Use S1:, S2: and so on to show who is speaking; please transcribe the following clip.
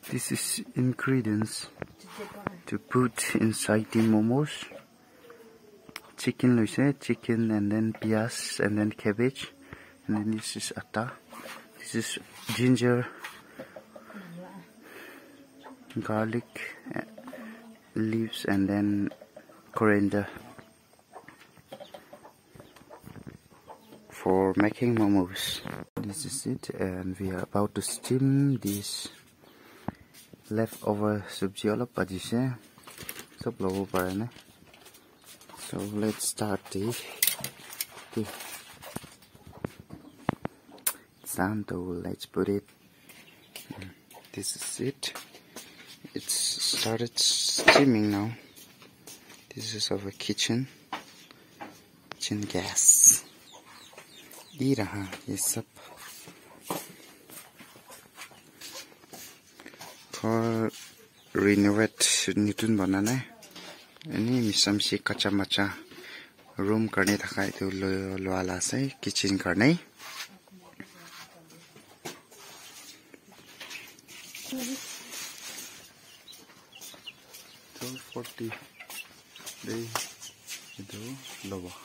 S1: This is ingredients to put inside the momos. Chicken, chicken, and then pias, and then cabbage, and then this is atta. This is ginger, garlic leaves, and then coriander for making momos. This is it, and we are about to steam this leftover subji olop bhajise sob lobo pare na. So let's start the sando. Let's put it. This is it. It's started steaming now. This is our kitchen gas. ये रहा ये सब for renovate nitun banana ani misamsi kacha macha room karne thakai to lo ala sai kitchen karne 1240 day itu lobo.